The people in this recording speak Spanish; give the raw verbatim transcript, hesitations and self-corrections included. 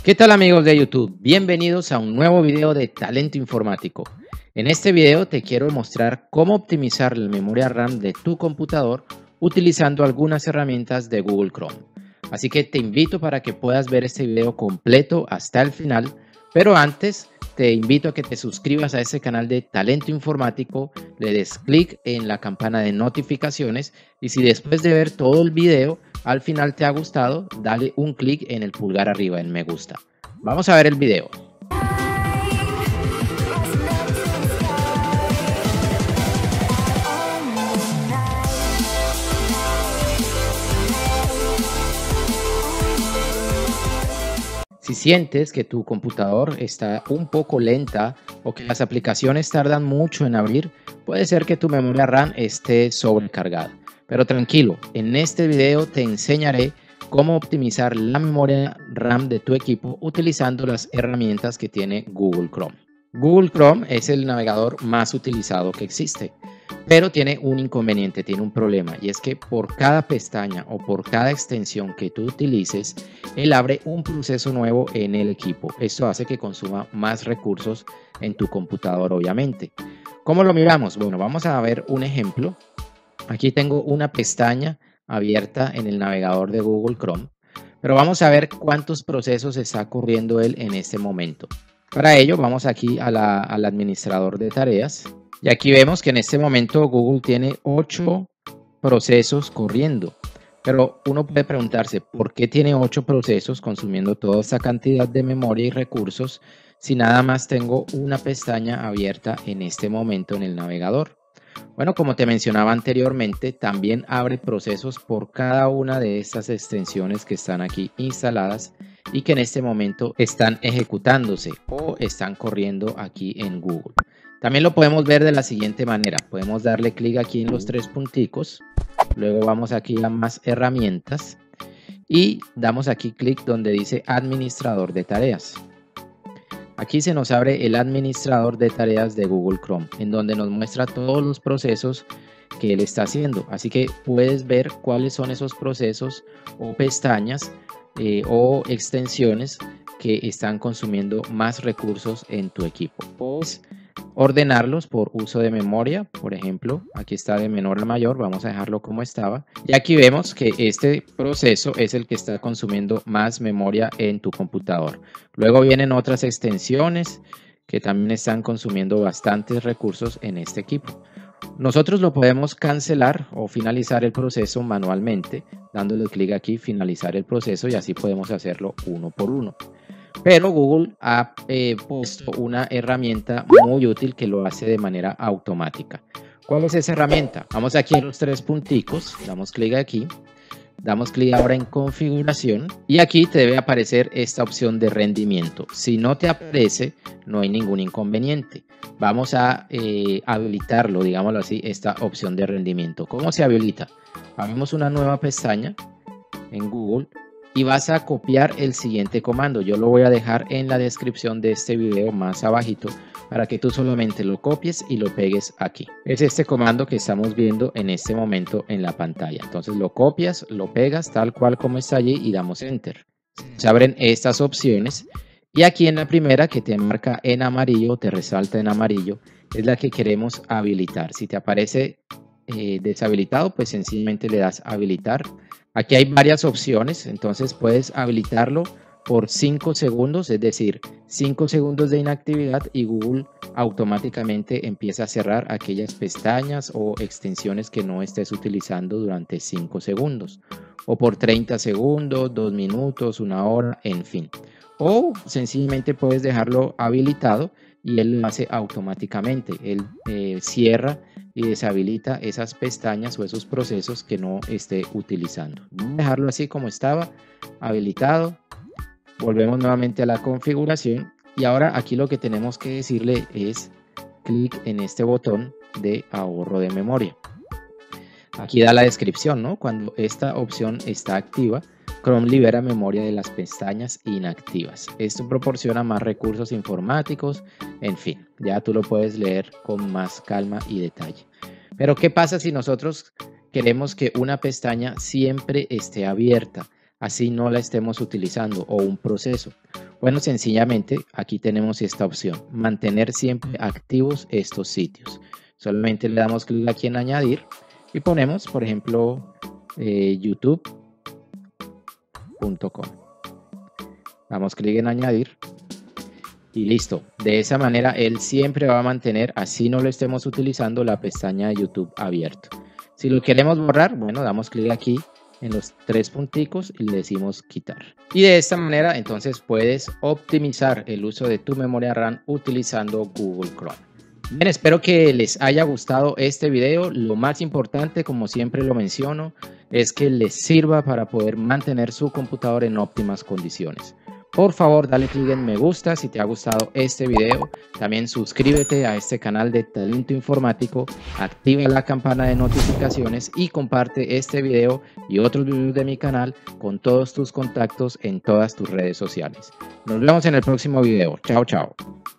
¿Qué tal amigos de YouTube? Bienvenidos a un nuevo video de Talento Informático. En este video te quiero mostrar cómo optimizar la memoria RAM de tu computador utilizando algunas herramientas de Google Chrome. Así que te invito para que puedas ver este video completo hasta el final, pero antes te invito a que te suscribas a este canal de Talento Informático, le des clic en la campana de notificaciones y si después de ver todo el video al final te ha gustado, dale un clic en el pulgar arriba, en me gusta. Vamos a ver el video. Si sientes que tu computador está un poco lenta o que las aplicaciones tardan mucho en abrir, puede ser que tu memoria RAM esté sobrecargada. Pero tranquilo, en este video te enseñaré cómo optimizar la memoria RAM de tu equipo utilizando las herramientas que tiene Google Chrome. Google Chrome es el navegador más utilizado que existe, pero tiene un inconveniente, tiene un problema, y es que por cada pestaña o por cada extensión que tú utilices, él abre un proceso nuevo en el equipo. Esto hace que consuma más recursos en tu computador, obviamente. ¿Cómo lo miramos? Bueno, vamos a ver un ejemplo. Aquí tengo una pestaña abierta en el navegador de Google Chrome, pero vamos a ver cuántos procesos está corriendo él en este momento. Para ello vamos aquí a la, al administrador de tareas y aquí vemos que en este momento Google tiene ocho procesos corriendo. Pero uno puede preguntarse por qué tiene ocho procesos consumiendo toda esta cantidad de memoria y recursos si nada más tengo una pestaña abierta en este momento en el navegador. Bueno, como te mencionaba anteriormente, también abre procesos por cada una de estas extensiones que están aquí instaladas y que en este momento están ejecutándose o están corriendo aquí en Google. También lo podemos ver de la siguiente manera. Podemos darle clic aquí en los tres punticos, luego vamos aquí a más herramientas y damos aquí clic donde dice administrador de tareas. Aquí se nos abre el administrador de tareas de Google Chrome, en donde nos muestra todos los procesos que él está haciendo. Así que puedes ver cuáles son esos procesos o pestañas eh, o extensiones que están consumiendo más recursos en tu equipo. Puedes ordenarlos por uso de memoria. Por ejemplo, aquí está de menor a mayor, vamos a dejarlo como estaba. Y aquí vemos que este proceso es el que está consumiendo más memoria en tu computador. Luego vienen otras extensiones que también están consumiendo bastantes recursos en este equipo. Nosotros lo podemos cancelar o finalizar el proceso manualmente, dándole clic aquí, finalizar el proceso, y así podemos hacerlo uno por uno. Pero Google ha eh, puesto una herramienta muy útil que lo hace de manera automática. ¿Cuál es esa herramienta? Vamos aquí en los tres punticos, damos clic aquí, damos clic ahora en configuración y aquí te debe aparecer esta opción de rendimiento. Si no te aparece, no hay ningún inconveniente. Vamos a eh, habilitarlo, digámoslo así, esta opción de rendimiento. ¿Cómo se habilita? Abrimos una nueva pestaña en Google y vas a copiar el siguiente comando. Yo lo voy a dejar en la descripción de este video más abajito para que tú solamente lo copies y lo pegues aquí. Es este comando que estamos viendo en este momento en la pantalla. Entonces lo copias, lo pegas tal cual como está allí y damos enter. Se abren estas opciones y aquí en la primera que te marca en amarillo, te resalta en amarillo, es la que queremos habilitar. Si te aparece eh, deshabilitado, pues sencillamente le das habilitar. Aquí hay varias opciones, entonces puedes habilitarlo por cinco segundos, es decir, cinco segundos de inactividad y Google automáticamente empieza a cerrar aquellas pestañas o extensiones que no estés utilizando durante cinco segundos. O por treinta segundos, dos minutos, una hora, en fin. O sencillamente puedes dejarlo habilitado y él lo hace automáticamente. Él eh, cierra y deshabilita esas pestañas o esos procesos que no esté utilizando. Voy a dejarlo así como estaba, habilitado. Volvemos nuevamente a la configuración y ahora aquí lo que tenemos que decirle es clic en este botón de ahorro de memoria. Aquí da la descripción, ¿no? Cuando esta opción está activa, Chrome libera memoria de las pestañas inactivas. Esto proporciona más recursos informáticos, en fin, ya tú lo puedes leer con más calma y detalle. Pero ¿qué pasa si nosotros queremos que una pestaña siempre esté abierta? Así no la estemos utilizando o un proceso. Bueno, sencillamente aquí tenemos esta opción, mantener siempre activos estos sitios. Solamente le damos clic aquí en añadir y ponemos, por ejemplo, eh, youtube punto com. Damos clic en añadir y listo. De esa manera él siempre va a mantener, así no lo estemos utilizando, la pestaña de YouTube abierto. Si lo queremos borrar, bueno, damos clic aquí en los tres punticos y le decimos quitar. Y de esta manera entonces puedes optimizar el uso de tu memoria RAM utilizando Google Chrome. Bien, espero que les haya gustado este video. Lo más importante, como siempre lo menciono, es que les sirva para poder mantener su computador en óptimas condiciones. Por favor, dale clic en me gusta si te ha gustado este video. También suscríbete a este canal de Talento Informático, activa la campana de notificaciones y comparte este video y otros videos de mi canal con todos tus contactos en todas tus redes sociales. Nos vemos en el próximo video. Chao, chao.